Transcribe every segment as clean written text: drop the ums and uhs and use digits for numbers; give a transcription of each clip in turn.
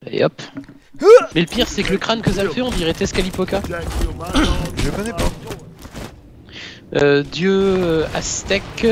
Et hop. Mais le pire, c'est que le crâne que ça le fait, on dirait Tezcatlipoca. Je connais pas. Dieu aztèque,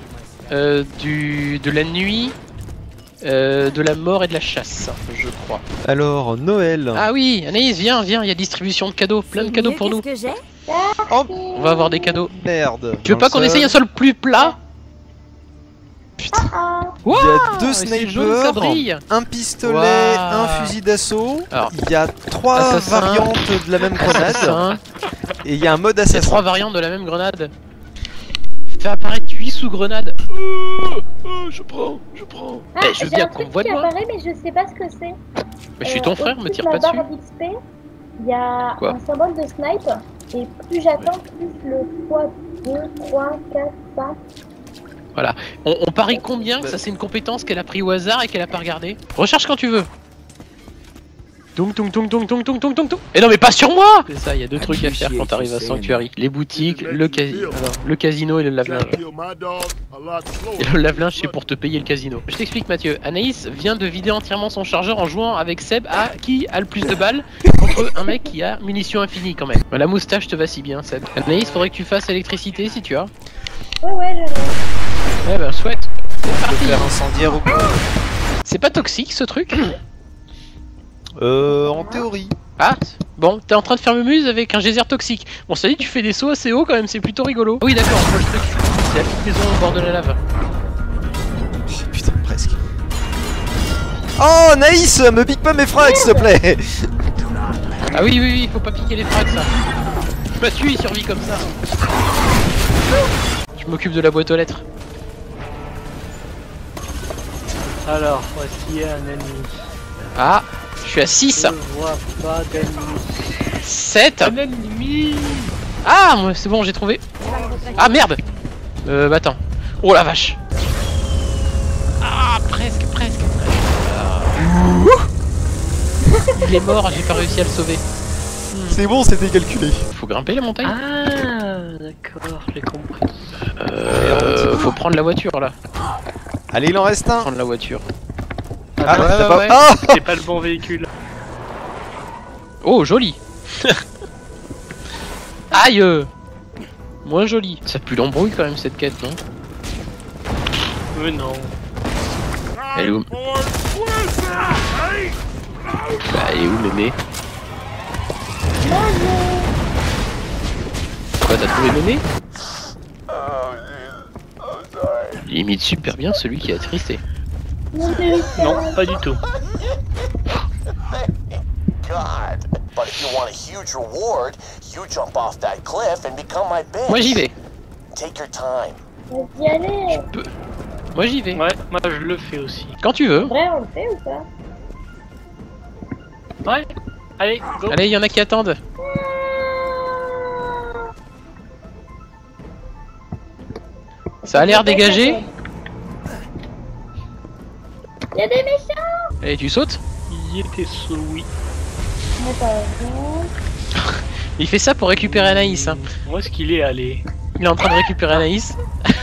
de la nuit, de la mort et de la chasse, je crois. Alors, Noël. Ah oui, Anaïs, viens, il y a distribution de cadeaux, plein de cadeaux pour nous. Oh On va avoir des cadeaux. merde. Tu veux pas qu'on essaye un sol plus plat? Putain. Wow, Il y a 2 c'est jaune, ça snipers, brille. un pistolet, Wow. un fusil d'assaut. Alors, Il y a 3 assassin. variantes de la même grenade. Assassin. Et il y a un mode Il y a assassin. 3 variantes de la même grenade. Fais apparaître 8 sous-grenades. Je prends. Ah, Eh, je veux j'ai bien un truc qu'on voit qui de moi. apparaît, mais je sais pas ce que c'est. Mais je suis ton frère, me Au-dessus tire de pas la dessus. barre d'XP, il y a Quoi? un symbole de snipe. Et plus j'attends, plus le fois 2, 3, 4, 5. Voilà. On parie combien que ça c'est une compétence qu'elle a pris au hasard et qu'elle a pas regardé? Recherche quand tu veux. Tung. Et non mais pas sur moi! C'est ça, il y a 2 trucs à faire quand t'arrives à Sanctuary. Les boutiques, le casino et le lave-linge. Et le lave-linge c'est pour te payer le casino. Je t'explique Mathieu, Anaïs vient de vider entièrement son chargeur en jouant avec Seb à qui a le plus de balles contre un mec qui a munitions infinies quand même. La moustache te va si bien Seb. Anaïs, faudrait que tu fasses électricité si tu as. Ouais, j'en ai. Ouais bah chouette. C'est Je parti. peux faire incendiaire ou quoi? C'est pas toxique ce truc? En théorie. Ah, bon, t'es en train de faire mumuse avec un geyser toxique. Bon, ça dit, tu fais des sauts assez hauts quand même, c'est plutôt rigolo. Oui, d'accord, moi le truc, c'est la petite maison au bord de la lave. Oh, putain, presque. Oh, Naïs, me pique pas mes frags, s'il te plaît. Ah oui, faut pas piquer les frags, ça. Je m'as tué, il survit comme ça. Je m'occupe de la boîte aux lettres. Alors, voici un ennemi. Ah, je suis à 6. Je vois pas d'ennemi. 7. Un ennemi. Ah, moi, c'est bon, j'ai trouvé. Ah, merde. Bah attends. Oh la vache. Ah, presque. Ah. Il est mort, j'ai pas réussi à le sauver. C'est bon, c'était calculé. Faut grimper la montagne. Ah, d'accord, j'ai compris. Faut prendre la voiture là. Allez, il en reste un. Prendre la voiture. Ah, ouais, t'as pas... ouais. Ah C'est pas le bon véhicule. Oh, joli. Aïe. Moins joli. Ça pue l'embrouille quand même cette quête, non? Mais non. Elle est où? Bah, elle est où Mémé? Quoi, t'as trouvé Mémé? Il imite super bien celui qui a tristé. Non, pas du tout. God. But if you want a huge reward, you jump off that cliff and become my bitch. Moi j'y vais. Take your time. Vas-y, allez. Moi j'y vais. Ouais, moi je le fais aussi. Quand tu veux. Vrai, on le fait ou pas? Ouais, allez, go. Allez, il y en a qui attendent. Ça a l'air dégagé. Il y a des méchants. Allez, tu sautes. Il était sous oui. Mais pas vrai. Il fait ça pour récupérer Anaïs. Hein. Où est-ce qu'il est allé? Il est en train de récupérer Anaïs.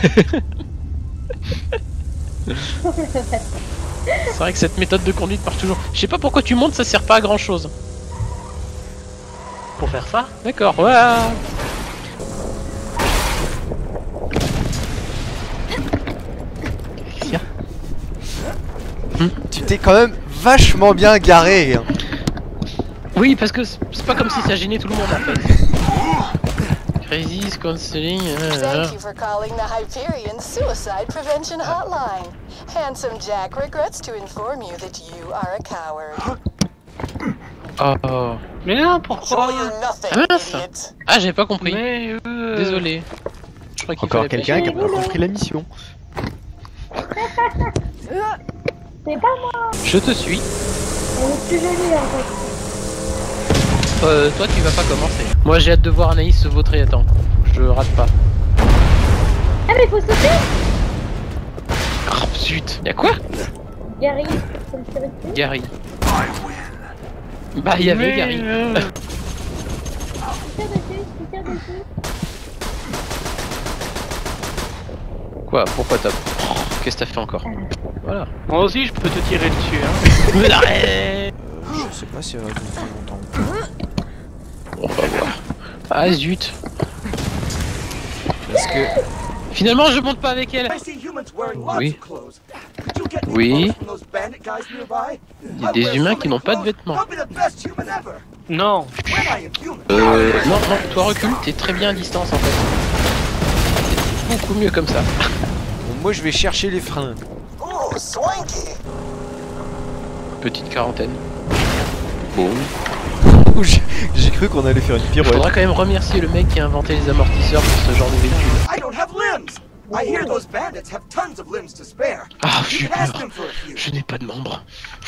C'est vrai que cette méthode de conduite marche toujours. Je sais pas pourquoi tu montes, ça sert pas à grand chose. Pour faire ça? D'accord, voilà. Qu'est-ce qu'il y a? Tu t'es quand même vachement bien garé. Oui, parce que c'est pas comme si ça gênait tout le monde en fait. Crisis counseling. Thank you for calling the Hyperion Suicide Prevention Hotline. Handsome Jack regrets to inform you that you are a coward. Oh. Mais non, Enjoy pourquoi? your nothing, Ah, mince. idiot. Ah, j'ai pas compris. Mais Désolé. Je crois qu'il Encore fallait pas- quelqu'un qui a pas compris la mission. C'est pas moi. Je te suis. Elle est plus jolie en fait. Toi, tu vas pas commencer. Moi, j'ai hâte de voir Anaïs se vautrer. Attends, je rate pas. Ah, mais faut sauter. Oh zut. Y'a quoi? Gary, faut le tirer dessus. Gary. Bah, y'avait Mais, Gary. Tire dessus, tire dessus. Quoi? Pourquoi t'as... Qu'est-ce que t'as fait encore? Voilà. Moi aussi je peux te tirer dessus hein. Arrête. sais pas si elle va tenir longtemps. On va voir. Ah zut. Parce que... Finalement je monte pas avec elle. Oui. Oui. Il y a des humains qui n'ont pas de vêtements. Non. Non, toi recule, t'es très bien à distance en fait. C'est beaucoup mieux comme ça. Bon, moi je vais chercher les freins. Ooh, swanky. Petite quarantaine. Bon. J'ai cru qu'on allait faire une Il pirouette. faudra quand même remercier le mec qui a inventé les amortisseurs pour ce genre de véhicule. I don't have limbs. I hear those bandits have tons of limbs to spare. Ah, You j'ai can ask peur. them for a few. Je n'ai pas de membres.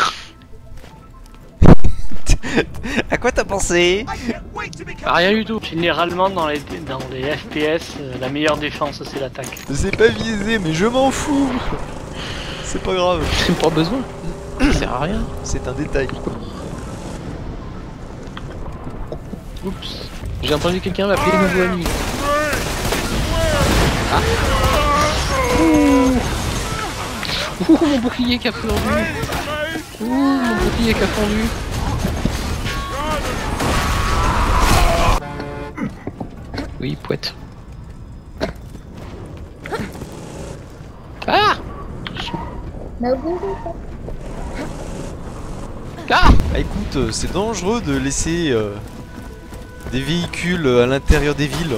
À quoi t'as pensé? I can't wait to become Ah, rien du tout. Généralement dans les FPS, la meilleure défense c'est l'attaque. C'est pas visé, mais je m'en fous. C'est pas grave. J'ai pas besoin. Ça sert à rien. C'est un détail. Oups. J'ai entendu quelqu'un m'appeler nouveau ami. Ah. Ouh, mon bouclier qui a fondu. Ouh, mon bouclier qui a fondu. Oui, pouette. Ah! Bah oui, oui, oui. Ah! Bah écoute, c'est dangereux de laisser des véhicules à l'intérieur des villes.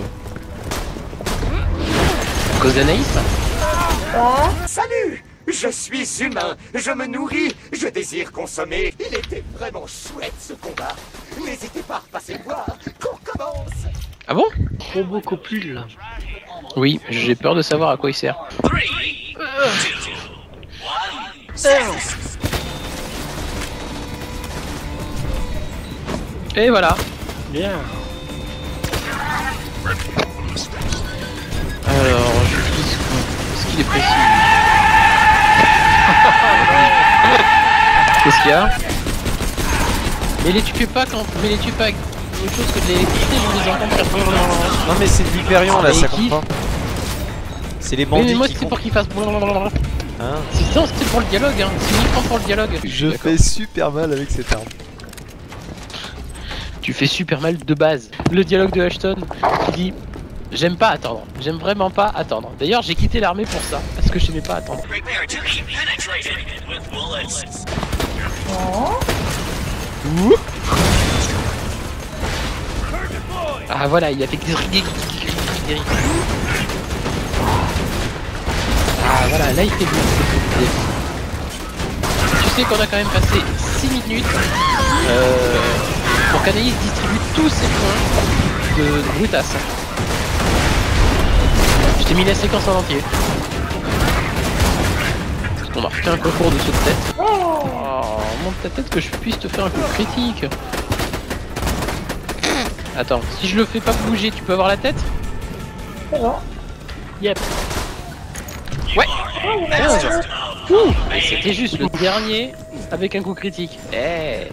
Cause d'Anaïs? Quoi? Salut! Je suis humain, je me nourris, je désire consommer. Il était vraiment chouette ce combat. N'hésitez pas à repasser voir qu'on commence. Ah bon? Robocopule. Oui, j'ai peur de savoir à quoi il sert. Et voilà. Bien. Alors, j'utilise quoi? Est-ce qu'il est précis? Qu'est-ce qu'il y a? Mais les tuez pas quand. Mais les tuez pas avec autre chose que de l'électricité, je les entends faire. Non mais c'est de l'Hyperion là, Mais ça qui? compte pas. C'est les Oui, bandits mais moi qui c'était comptent. pour qu'il fasse. Hein, Non, c'était pour le dialogue, hein. C'est uniquement pour le dialogue. je D'accord. fais super mal avec cette arme. Tu fais super mal de base. Le dialogue de Ashton qui dit j'aime pas attendre, j'aime vraiment pas attendre. D'ailleurs j'ai quitté l'armée pour ça, parce que j'aimais pas attendre. Ouh. Ah voilà, il a fait Ah voilà, là il fait bien. Tu sais qu'on a quand même passé 6 minutes pour qu'Anaïs distribue tous ses points de brutasse. Je t'ai mis la séquence en entier. On a refait un concours de saut de tête. Oh, monte ta tête que je puisse te faire un coup de critique. Attends, si je le fais pas bouger, tu peux avoir la tête? C'est bon. Yep. Ouais. 15. Ouh. Et c'était juste le dernier avec un coup critique. Eh.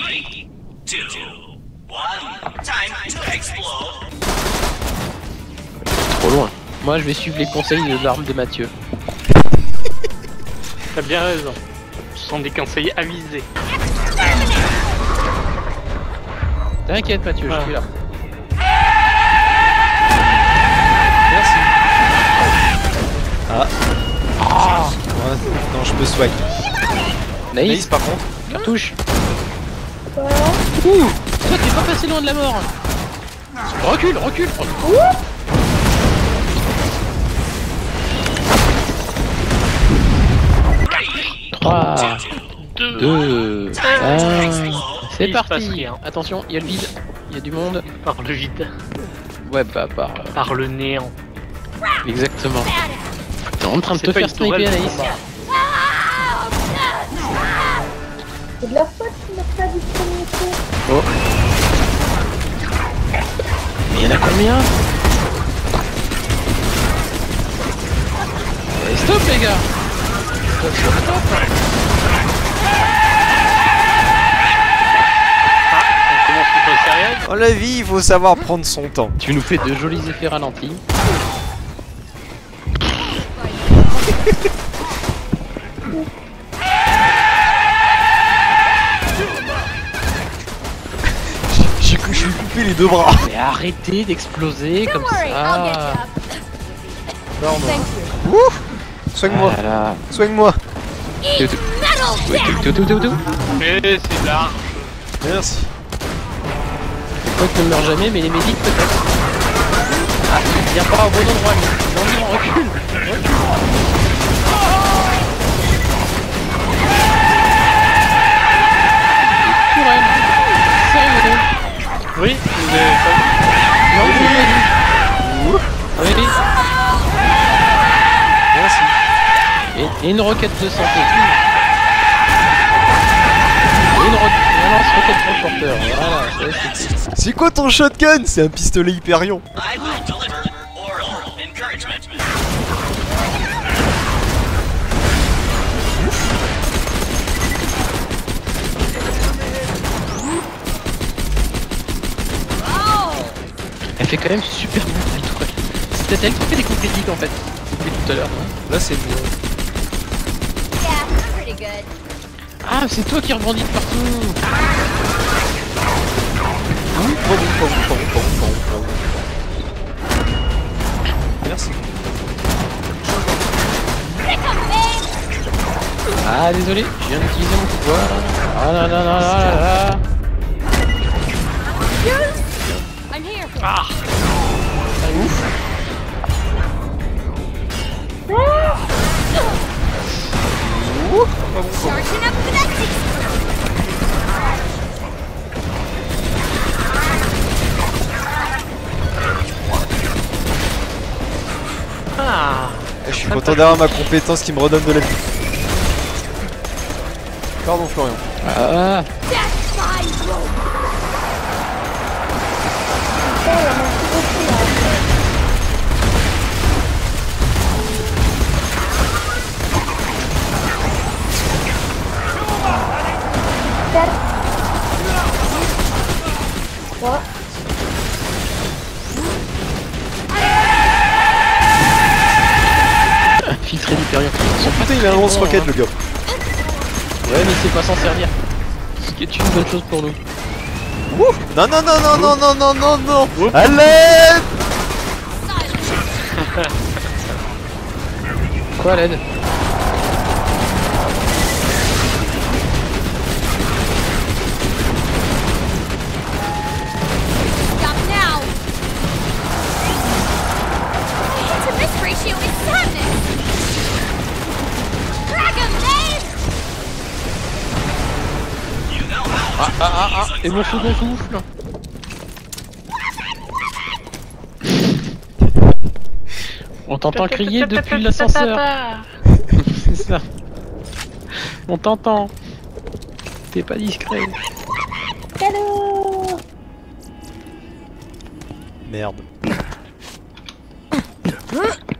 Trop loin. Moi je vais suivre les conseils de l'arme de Mathieu. T'as bien raison. Ce sont des conseils avisés. T'inquiète Mathieu, je suis là. Merci. Ah. Ouais, non, je peux swag. Naïs, Naïs par contre. cartouche. Quoi? Ouh. Toi t'es pas passé loin de la mort. Recule, recule. Trois, 2, 1. C'est Il se passe parti. rien. Attention, il y a le vide, il y a du monde. Par le vide. Ouais, bah par. Par le néant. Exactement. T'es en train de C'est te pas faire une tourelle sniper, de Anaïs. combat. C'est de leur faute qu'ils n'ont pas du premier tour. Oh. Mais il y en a combien? Eh, stop les gars. Stop, stop, stop. On commence plutôt sérieux. Dans la vie, il faut savoir prendre son temps. Tu nous fais de jolis effets ralentis. couper les deux bras. Mais arrêtez d'exploser comme ça. Ouf. Soigne-moi, Ah là là. soigne-moi. Tout, tout. Tout. Mais c'est large. Merci. Quoi que ne meurt jamais, mais les médics peut-être. Ah, viens pas au bon endroit, lui. Non, recule. Tourelle. Sérieux. Oui, vous avez pas vu. Non, je l'ai pas dit. Oui. Merci. Et une roquette de santé. Et une lance-roquette transporteur. Voilà, c'est C'est quoi ton shotgun? C'est un pistolet Hyperion. Elle fait quand même super bien cette tourelle. C'est peut-être elle qui fait des coups critiques en fait. Depuis tout à l'heure. Là c'est moi. Ah, c'est toi qui rebondis de partout. Merci. Ah, désolé, je viens d'utiliser mon pouvoir. Ah là là là là là là. Ah, Ouf. ah. Je suis content d'avoir ma compétence qui me redonne de la vie. Pardon Florian. Ah. Filtré d'Hyperion. Putain il a un lance-roquette le gars. Ouais, mais c'est pas s'en servir. Ce qui est une bonne chose pour nous. Ouh. Non non non non non non non non non. Allez. Quoi l'aide? Ah, et mon second souffle. On t'entend crier depuis l'ascenseur. C'est ça. On t'entend. T'es pas discret. Cadeau. Merde.